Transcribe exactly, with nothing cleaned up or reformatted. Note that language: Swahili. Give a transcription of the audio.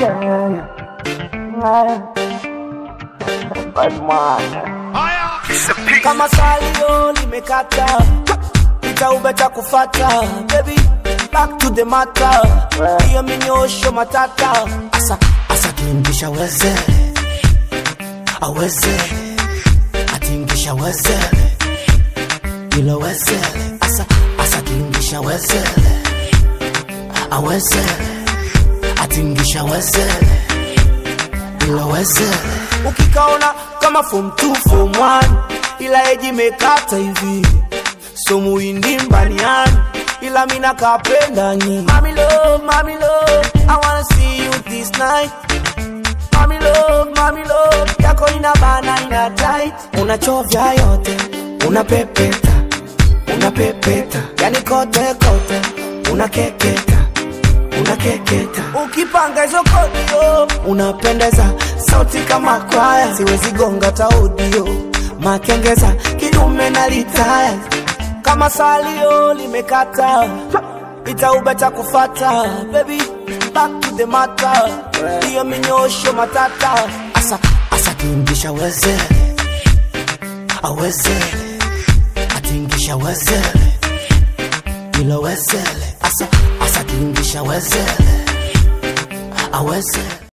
Kama salio limekata, itaubeta kufata. Baby, back to the matter. Hiyo minyosho matata. Asa, asa tingisha weze, aweze, atingisha weze, ilo weze. Asa, asa tingisha weze, aweze, atingisha weze, ilo weze. Ukikaona kama form two, form one, ila eji mekata hivi, so muindi mbaniani, ila mina kapenda nyi. Mami love, mami love, I wanna see you this night. Mami love, mami love, yako inabana ina tight. Unachovya yote, unapepeta, unapepeta, yani kote kote, unakeketa, unakeketa. Ukipanga hizo kodio, unapendeza, sauti kama kwaya, siwezi gonga ta audio. Makengeza, kidume na litaya. Kama salio limekata, itaubeta kufata. Baby, back to the matter. Hiyo minyosho matata. Asa, asa tingisha weze, aweze, atingisha weze, ilo weze. Asa, asa tingisha weze, aweze.